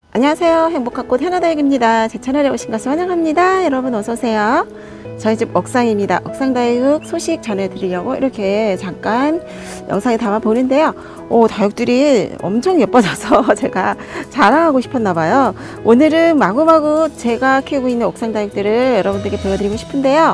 안녕하세요. 행복한 꽃 현아다육입니다. 제 채널에 오신 것을 환영합니다. 여러분 어서오세요. 저희 집 옥상입니다. 옥상다육 소식 전해드리려고 이렇게 잠깐 영상에 담아 보는데요. 다육들이 엄청 예뻐져서 제가 자랑하고 싶었나봐요. 오늘은 마구마구 제가 키우고 있는 옥상다육들을 여러분들께 보여드리고 싶은데요.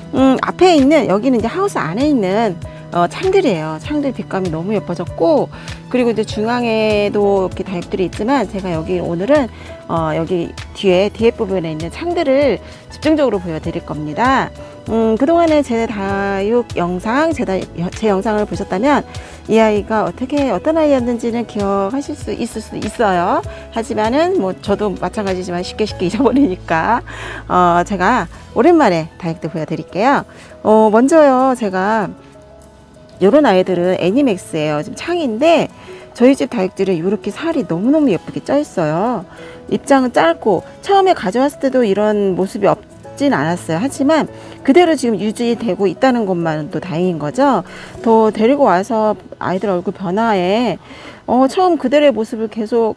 앞에 있는 여기는 이제 하우스 안에 있는 창들이에요. 창들 빛감이 너무 예뻐졌고, 그리고 이제 중앙에도 이렇게 다육들이 있지만 제가 여기 오늘은 여기 뒤에 부분에 있는 창들을 집중적으로 보여드릴 겁니다. 그동안에 제 다육 영상, 제 영상을 보셨다면 이 아이가 어떤 아이였는지는 기억하실 수 있을 수 있어요. 하지만은 뭐 저도 마찬가지지만 쉽게 잊어버리니까 제가 오랜만에 다육들 보여드릴게요. 먼저요, 제가 요런 아이들은 애니맥스예요. 지금 창인데 저희 집 다육들은 이렇게 살이 너무너무 예쁘게 쪄 있어요. 입장은 짧고 처음에 가져왔을 때도 이런 모습이 없진 않았어요. 하지만 그대로 지금 유지되고 있다는 것만은 또 다행인 거죠. 더 데리고 와서 아이들 얼굴 변화에 처음 그대로의 모습을 계속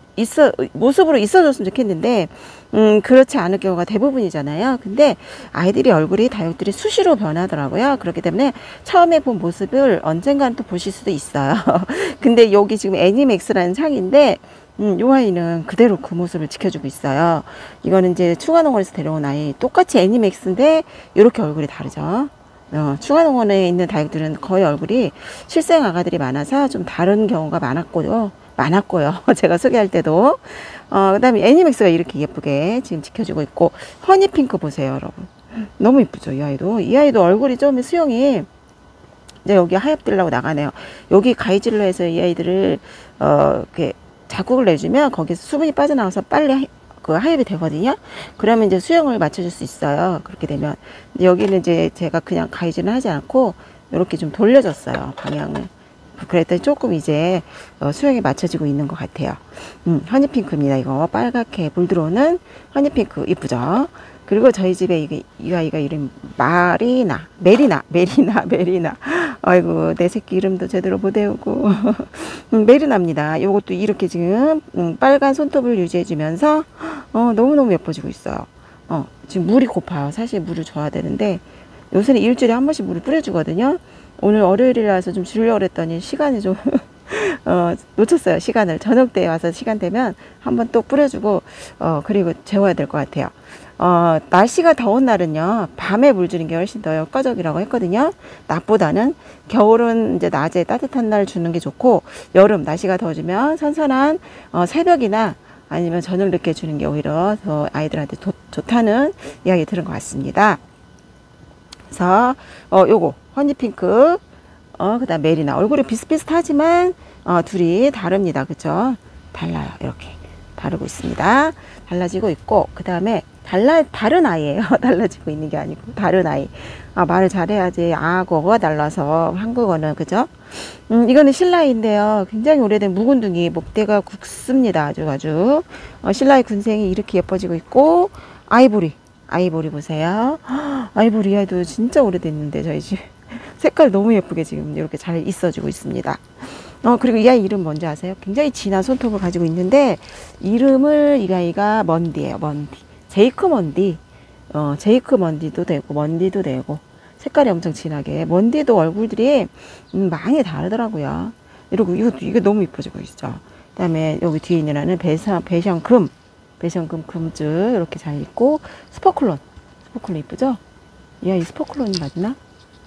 모습으로 있어줬으면 좋겠는데 그렇지 않을 경우가 대부분이잖아요. 근데 아이들이 얼굴이 다육들이 수시로 변하더라고요. 그렇기 때문에 처음에 본 모습을 언젠가는 또 보실 수도 있어요. 근데 여기 지금 애니맥스라는 창인데 요 아이는 그대로 그 모습을 지켜주고 있어요. 이거는 이제 추가농원에서 데려온 아이, 똑같이 애니맥스인데 이렇게 얼굴이 다르죠. 추가농원에 있는 다육들은 거의 얼굴이 실생 아가들이 많아서 좀 다른 경우가 많았고요. 제가 소개할 때도. 그 다음에 애니맥스가 이렇게 예쁘게 지금 지켜주고 있고, 허니핑크 보세요, 여러분. 너무 이쁘죠, 이 아이도. 이 아이도 얼굴이 좀 수영이 이제 여기 하얗들라고 나가네요. 여기 가위질로 해서 이 아이들을 이렇게 자국을 내주면 거기서 수분이 빠져나와서 빨리 하엽이 되거든요. 그러면 이제 수영을 맞춰줄 수 있어요. 그렇게 되면. 여기는 이제 제가 그냥 가위질은 하지 않고 이렇게 좀 돌려줬어요, 방향을. 그랬더니 조금 이제 수영에 맞춰지고 있는 것 같아요. 허니핑크입니다. 이거 빨갛게 물 들어오는 허니핑크 이쁘죠. 그리고 저희 집에 이 아이가 이름 메리나. 아이고, 내 새끼 이름도 제대로 못 외우고. 메리나입니다. 이것도 이렇게 지금 빨간 손톱을 유지해주면서 너무너무 예뻐지고 있어요. 지금 물이 고파요. 사실 물을 줘야 되는데 요새는 일주일에 한 번씩 물을 뿌려주거든요. 오늘 월요일이라서 좀 주려고 그랬더니 시간이 좀 놓쳤어요. 시간을. 저녁 때 와서 시간 되면 한번 또 뿌려주고 그리고 재워야 될 것 같아요. 날씨가 더운 날은요, 밤에 물 주는 게 훨씬 더 효과적이라고 했거든요. 낮보다는. 겨울은 이제 낮에 따뜻한 날 주는 게 좋고, 여름 날씨가 더워지면 선선한 새벽이나 아니면 저녁 늦게 주는 게 오히려 더 아이들한테 좋다는 이야기 들은 것 같습니다. 그래서 요거 허니핑크, 그 다음 메리나. 얼굴이 비슷비슷하지만 둘이 다릅니다. 그쵸? 달라요. 이렇게 다르고 있습니다. 달라지고 있고, 그 다음에 다른 아이예요. 달라지고 있는 게 아니고 다른 아이. 말을 잘해야지. 악어가 달라서 한국어는. 그죠? 이거는 신라인데요. 굉장히 오래된 묵은둥이, 목대가 굵습니다. 아주 신라의 군생이 이렇게 예뻐지고 있고, 아이보리 보세요. 아이보리 아이도 진짜 오래됐는데 저희 집 색깔 너무 예쁘게 지금 이렇게 잘 있어지고 있습니다. 그리고 이 아이 이름 뭔지 아세요? 굉장히 진한 손톱을 가지고 있는데 이름을 이 아이가 먼디예요. 먼디. 제이크 먼디도 되고 먼디도 되고 색깔이 엄청 진하게. 먼디도 얼굴들이 많이 다르더라고요. 이러고 이게 너무 이뻐지고 있죠. 그 다음에 여기 뒤에 있는 애는 배션금 금줄 이렇게 잘 있고, 스포클론 이쁘죠? 이 아이 스포클론이 맞나?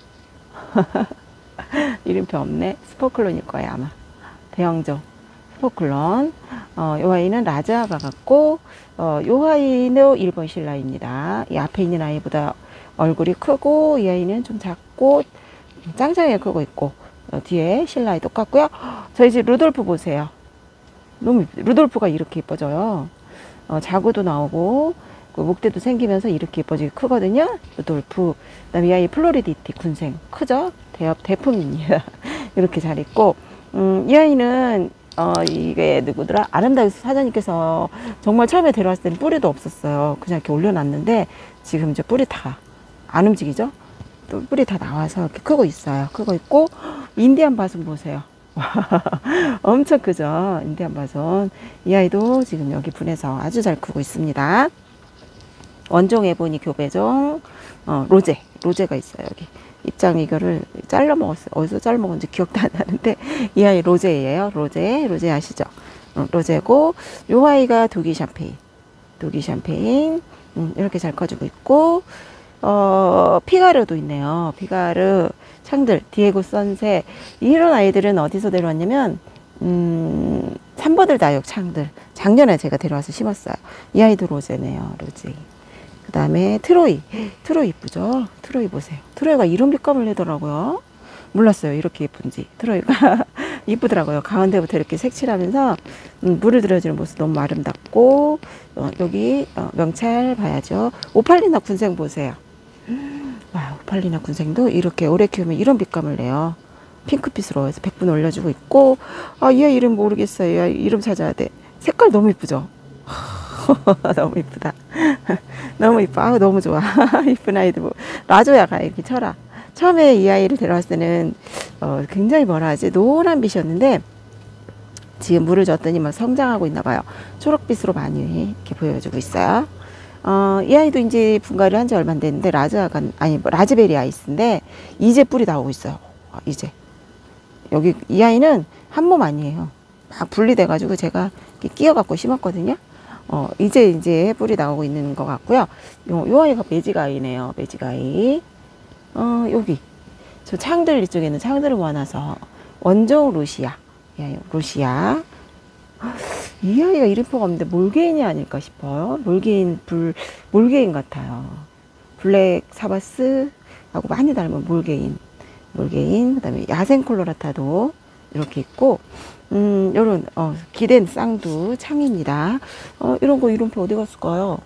이름표 없네. 스포클론일 거예요 아마. 대형종 스포클론. 요 아이는 라자가 같고, 요 아이는 일본 신라입니다. 이 앞에 있는 아이보다 얼굴이 크고, 이 아이는 좀 작고 짱짱하게 크고 있고, 뒤에 신라이 똑같고요. 저희 집 루돌프 보세요. 루돌프가 이렇게 예뻐져요. 자구도 나오고 그 목대도 생기면서 이렇게 예뻐지게 크거든요. 루돌프. 그다음에 이 아이 플로리디티 군생 크죠? 대품입니다. 이렇게 잘 있고, 이 아이는 이게 누구더라? 아름다운 사장님께서 정말 처음에 데려왔을 때는 뿌리도 없었어요. 그냥 이렇게 올려놨는데 지금 이제 뿌리 다 안 움직이죠? 또 뿌리 다 나와서 이렇게 크고 있어요. 크고 있고, 인디안 바순 보세요. 엄청 크죠. 인디안 바손. 이 아이도 지금 여기 분에서 아주 잘 크고 있습니다. 원종 에보니 교배종, 로제가 있어요. 여기 입장 이거를 잘라 먹었어요. 어디서 잘라 먹었는지 기억도 안 나는데 이 아이 로제예요. 로제 아시죠? 로제고, 요 아이가 독이 샴페인, 이렇게 잘 커지고 있고, 피가르도 있네요. 피가르, 창들, 디에고 선세. 이런 아이들은 어디서 데려왔냐면, 삼버들 다육 창들. 작년에 제가 데려와서 심었어요. 이 아이도 로제네요. 로제. 그 다음에 트로이 이쁘죠? 트로이 보세요. 트로이가 이런 빛감을 내더라고요. 몰랐어요. 이렇게 예쁜지. 트로이가 이쁘더라고요. 가운데부터 이렇게 색칠하면서 물을 들여주는 모습 너무 아름답고, 여기 명찰 봐야죠. 오팔리나 군생 보세요. 와, 오팔리나 군생도 이렇게 오래 키우면 이런 빛감을 내요. 핑크빛으로 해서 100분 올려주고 있고, 이 아이 이름 모르겠어요. 이 아이 이름 찾아야 돼. 색깔 너무 이쁘죠? 너무 이쁘다. 너무 이뻐. 너무 좋아. 이쁜 아이들. 라조야가 이렇게 쳐라. 처음에 이 아이를 데려왔을 때는 굉장히 뭐라 하지? 노란 빛이었는데 지금 물을 줬더니 막 성장하고 있나 봐요. 초록빛으로 많이 이렇게 보여주고 있어요. 이 아이도 이제 분갈이를 한 지 얼마 안 됐는데 라즈베리 아이스인데 이제 뿌리 나오고 있어요. 이제 여기 이 아이는 한 몸 아니에요. 막 분리돼 가지고 제가 끼워 갖고 심었거든요. 이제 뿌리 나오고 있는 것 같고요. 요 아이가 매직아이네요. 매직아이. 여기 저 창들 이쪽에는 창들을 모아놔서 원종 루시아. 루시아. 이 아이가 이름표가 없는데 몰게인이 아닐까 싶어요. 몰게인 같아요. 블랙 사바스하고 많이 닮은 몰게인. 그 다음에 야생 콜로라타도 이렇게 있고, 요런, 기댄 쌍두 창입니다. 이런 거 이름표 어디 갔을까요?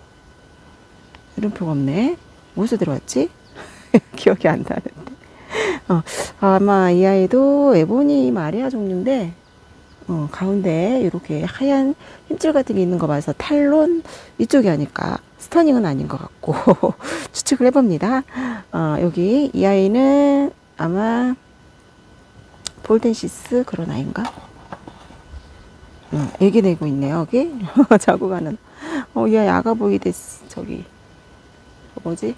이름표가 없네. 무엇에 들어왔지? 기억이 안 나는데. 아마 이 아이도 에보니 마리아 종류인데, 가운데 이렇게 하얀 힘줄 같은 게 있는 거 봐서 탈론 이쪽이 아닐까. 스터닝은 아닌 것 같고, 추측을 해봅니다. 여기 이 아이는 아마 볼덴시스 그런 아이인가? 애기 내고 있네요, 여기. 자고 가는. 이 아이 아가보이데스, 저기. 뭐지?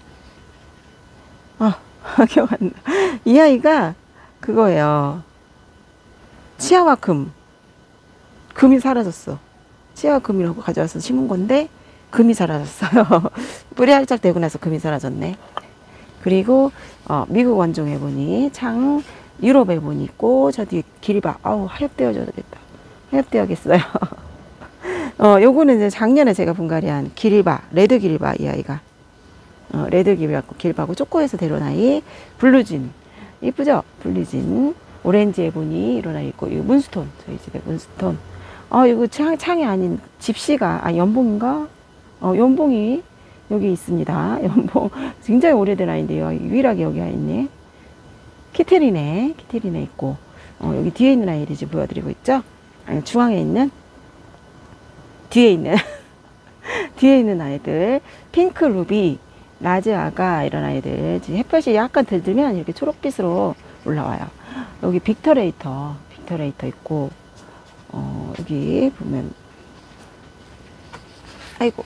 기억 안 나. 이 아이가 그거예요. 치아와 금이 사라졌어. 치아와 금이라고 가져와서 심은 건데, 금이 사라졌어요. 뿌리 활짝 되고 나서 금이 사라졌네. 그리고, 미국 원종 에보니, 유럽 에보니 있고, 저 뒤에 길바. 하엽되어져야겠다. 하엽되어야겠어요. 요거는 이제 작년에 제가 분갈이한 레드 길바, 이 아이가. 레드 길바고, 쪼꼬에서 데려온 아이, 블루진. 이쁘죠? 블루진. 오렌지 에보니, 이런 아이 있고, 이거 문스톤. 저희 집에 문스톤. 이거 창이 아닌 집시가, 연봉인가? 연봉이 여기 있습니다. 연봉. 굉장히 오래된 아이인데요. 유일하게 여기 있네. 키테리네 있고, 여기 뒤에 있는 아이를 지금 보여드리고 있죠? 중앙에 있는, 뒤에 있는 아이들. 핑크 루비, 라즈 아가, 이런 아이들. 지금 햇볕이 약간 들들면 이렇게 초록빛으로 올라와요. 여기 빅터레이터 있고, 여기 보면, 아이고,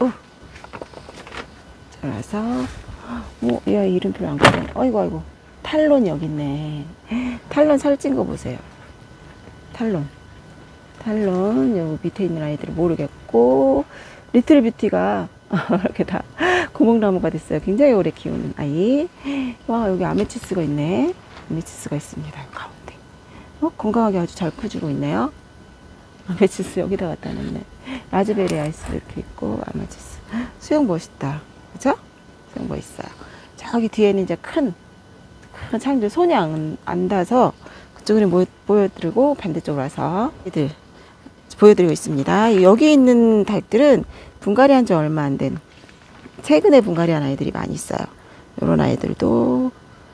그래서, 이 아이 이름표 안 보네. 아이고. 탈론 여기 있네. 탈론 살찐 거 보세요. 탈론, 여기 밑에 있는 아이들은 모르겠고, 리틀 뷰티가 이렇게 다 구멍나무가 됐어요. 굉장히 오래 키우는 아이. 와, 여기 아메치스가 있네. 아메치스가 있습니다. 가운데. 건강하게 아주 잘 커지고 있네요. 아메치스 여기다 갖다 놨네. 라즈베리 아이스 이렇게 있고, 아메치스. 수영 멋있다. 그죠? 수영 멋있어요. 저기 뒤에는 이제 큰 창들 손이 안 닿아서 그쪽으로 보여드리고 반대쪽으로 와서 애들 보여드리고 있습니다. 여기 있는 닭들은 분갈이한 지 얼마 안 된 최근에 분갈이한 아이들이 많이 있어요. 이런 아이들도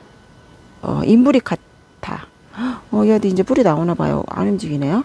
인브리카타. 얘도 이제 뿌리 나오나 봐요. 안 움직이네요.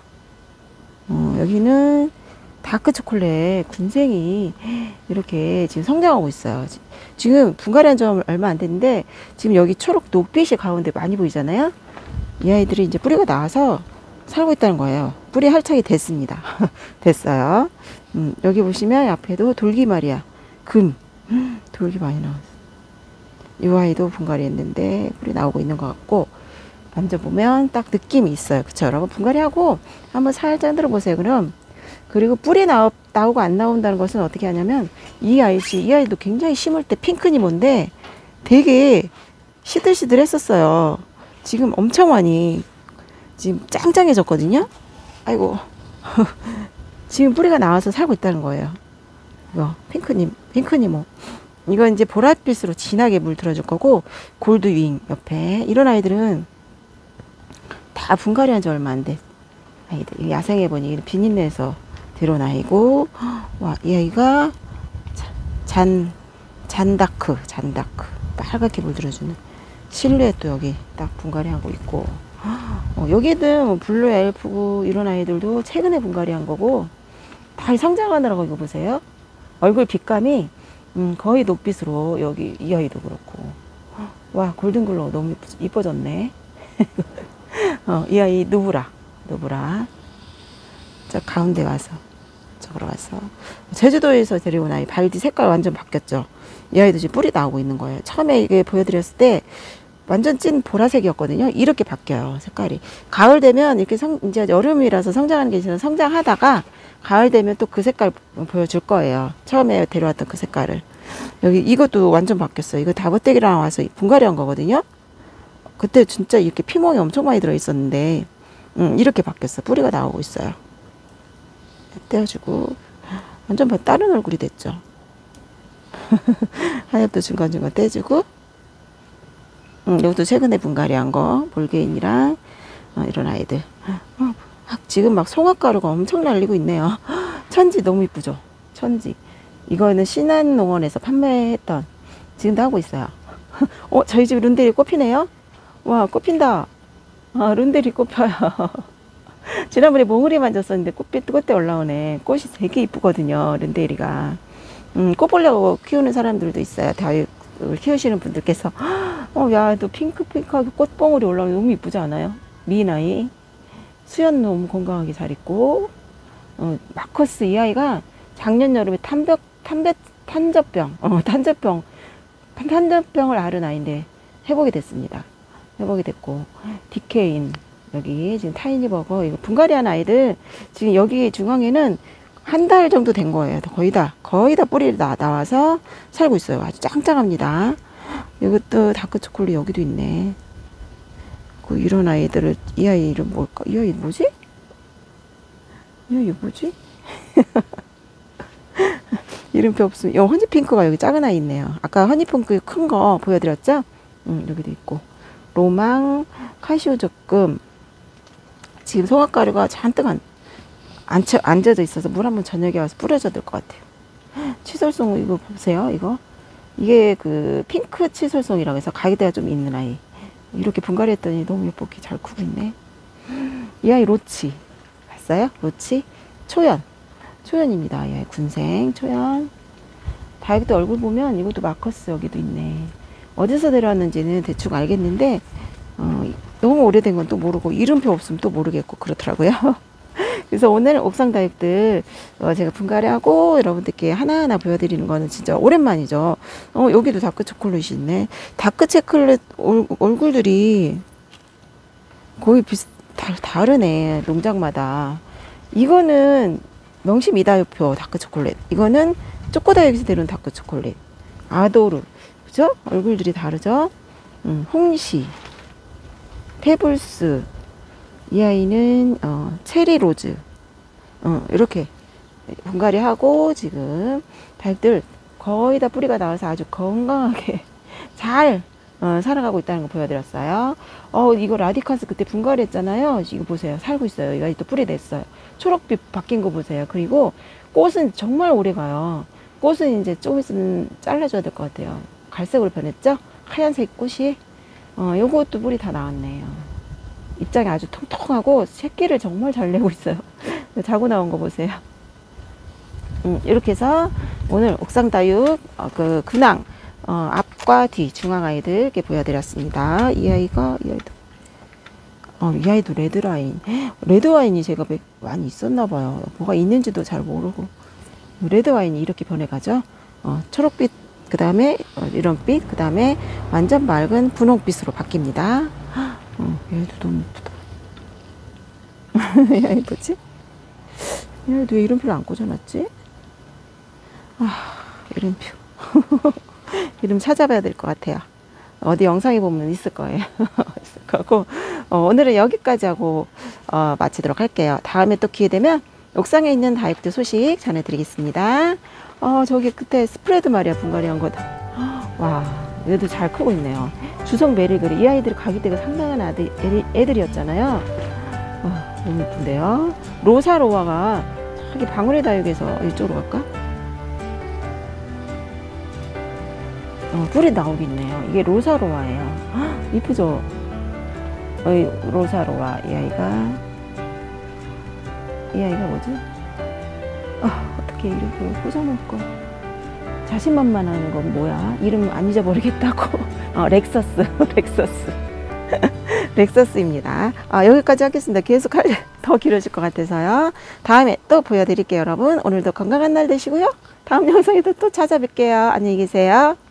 여기는 다크 초콜릿 군생이 이렇게 지금 성장하고 있어요. 지금 분갈이한 지 얼마 안 됐는데 지금 여기 초록 녹빛이 가운데 많이 보이잖아요. 이 아이들이 이제 뿌리가 나와서 살고 있다는 거예요. 뿌리 활착이 됐습니다. 됐어요. 여기 보시면 앞에도 돌기말이야. 돌기 많이 나왔어. 이 아이도 분갈이 했는데 뿌리 나오고 있는 것 같고, 만져보면 딱 느낌이 있어요. 그쵸 여러분? 분갈이하고 한번 살짝 흔들어 보세요. 그리고 뿌리 나오고 안 나온다는 것은 어떻게 하냐면, 이 아이도 굉장히 심을 때 핑크니몬데 되게 시들시들 했었어요. 지금 엄청 많이 지금 짱짱해졌거든요. 아이고. 지금 뿌리가 나와서 살고 있다는 거예요. 이거 핑크니몬. 이거 이제 보랏빛으로 진하게 물 들어줄 거고, 골드윙 옆에 이런 아이들은 다 분갈이 한 지 얼마 안 돼. 아이들 야생에 보니 비닐내에서 데려온 아이고, 와, 이 아이가 잔다크 빨갛게 물 들어주는 실루엣도 여기 딱 분갈이 하고 있고, 여기는 뭐 블루 엘프고 이런 아이들도 최근에 분갈이 한 거고, 다 성장하느라고. 이거 보세요. 얼굴 빛감이 거의 녹빛으로, 여기 이 아이도 그렇고. 와, 골든글로우 너무 이뻐졌네. 이 아이 누브라 저 가운데 와서, 저으로 와서 제주도에서 데려온 아이. 발디 색깔 완전 바뀌었죠. 이 아이도 지금 뿌리 나오고 있는 거예요. 처음에 이게 보여드렸을 때 완전 찐 보라색이었거든요. 이렇게 바뀌어요, 색깔이. 가을 되면 이렇게 이제 여름이라서 성장하는 게 있어서 성장하다가 가을 되면 또 그 색깔 보여줄 거예요. 처음에 데려왔던 그 색깔을. 여기 이것도 완전 바뀌었어요. 이거 다버떼기랑 와서 분갈이 한 거거든요. 그때 진짜 이렇게 피멍이 엄청 많이 들어있었는데, 이렇게 바뀌었어. 뿌리가 나오고 있어요. 떼어주고, 완전 다른 얼굴이 됐죠. 하엽도 중간중간 떼주고, 이것도 최근에 분갈이 한 거, 볼게인이랑, 이런 아이들. 지금 막 송화가루가 엄청 날리고 있네요. 천지 너무 이쁘죠? 천지. 이거는 신한농원에서 판매했던, 지금도 하고 있어요. 저희 집 룬데리 꽃피네요? 와, 꽃핀다. 룬데리 꽃펴요. 지난번에 몽우리 만졌었는데 꽃대 올라오네. 꽃이 되게 이쁘거든요, 룬데리가. 꽃 보려고 키우는 사람들도 있어요. 다육을 키우시는 분들께서. 야, 또 핑크하게 꽃봉오리 올라오면 너무 이쁘지 않아요? 미나이. 수연 너무 건강하게 잘 있고. 마커스 이 아이가 작년 여름에 탄저병을 앓은 아이인데 회복이 됐습니다. 회복이 됐고, 디케인, 여기 지금 타이니버거, 이거 분갈이 한 아이들, 지금 여기 중앙에는 한 달 정도 된 거예요. 거의 다 뿌리 나와서 살고 있어요. 아주 짱짱합니다. 이것도 다크 초콜릿 여기도 있네. 이런 아이들을, 이 아이 이름 뭘까? 이 아이 뭐지? 이름표 없으면, 허니핑크가 여기 작은 아이 있네요. 아까 허니핑크 큰 거 보여드렸죠? 여기도 있고. 로망, 카시오조금. 지금 송화가루가 잔뜩 안 젖어 있어서 물 한번 저녁에 와서 뿌려줘야 될 것 같아요. 치솔송 이거 보세요. 이게 그 핑크 치솔송이라고 해서 가격대가 좀 있는 아이. 이렇게 분갈이 했더니 너무 예쁘게 잘 크고 있네. 이 아이 로치 봤어요? 로치 초연입니다. 이 아이 군생 초연. 다육도 얼굴 보면 이것도 마커스 여기도 있네. 어디서 데려왔는지는 대충 알겠는데, 너무 오래된 건 또 모르고, 이름표 없으면 또 모르겠고 그렇더라고요. 그래서 오늘 옥상 다육들 제가 분갈이 하고 여러분들께 하나하나 보여드리는 거는 진짜 오랜만이죠. 여기도 다크 초콜릿이 있네. 다크 초콜릿 얼굴들이 거의 다르네, 농장마다. 이거는 명심 이다효표 다크 초콜릿, 이거는 쪼꼬다육에서 데려온 다크 초콜릿. 아도르, 그죠? 얼굴들이 다르죠? 홍시, 페블스, 이 아이는 체리 로즈. 이렇게 분갈이 하고 지금 다육들 거의 다 뿌리가 나와서 아주 건강하게 잘 살아가고 있다는 거 보여드렸어요. 이거 라디칸스 그때 분갈이 했잖아요. 이거 보세요. 살고 있어요. 이거 또 뿌리 냈어요. 초록빛 바뀐 거 보세요. 그리고 꽃은 정말 오래 가요. 꽃은 이제 조금 있으면 잘라줘야 될 것 같아요. 갈색으로 변했죠? 하얀색 꽃이. 요것도 뿌리 다 나왔네요. 입장이 아주 통통하고 새끼를 정말 잘 내고 있어요. 자고 나온 거 보세요. 이렇게 해서 오늘 옥상 다육 근황 앞과 뒤 중앙 아이들 이렇게 보여드렸습니다. 이 아이도 이 아이도 레드와인. 레드와인이 제가 많이 있었나 봐요. 뭐가 있는지도 잘 모르고. 레드와인이 이렇게 변해가죠. 초록빛, 그 다음에 이런 빛, 그 다음에 완전 맑은 분홍빛으로 바뀝니다. 얘도 너무 예쁘다. 얘 뭐지? 얘도 왜 이름표를 안 꽂아놨지? 이름표. 이름 찾아봐야 될 것 같아요. 어디 영상에 보면 있을 거예요. 있을 거고. 오늘은 여기까지 하고 마치도록 할게요. 다음에 또 기회 되면 옥상에 있는 다육들 소식 전해드리겠습니다. 저기 끝에 스프레드 말이야, 분갈이한 거. 와, 얘도 잘 크고 있네요. 주성 메리그리. 이 아이들이 가격대가 상당한 애들이었잖아요. 너무 예쁜데요. 로사로아가 저기 방울의 다육에서 이쪽으로 갈까? 뿔이 나오고 있네요. 이게 로사로아예요. 이쁘죠? 로사로아. 이 아이가 뭐지? 어떻게 이렇게 꽂아놓을까? 자신만만한 건 뭐야? 이름 안 잊어버리겠다고. 렉서스. 렉서스입니다. 여기까지 하겠습니다. 계속 더 길어질 것 같아서요. 다음에 또 보여드릴게요, 여러분. 오늘도 건강한 날 되시고요. 다음 영상에도 또 찾아뵐게요. 안녕히 계세요.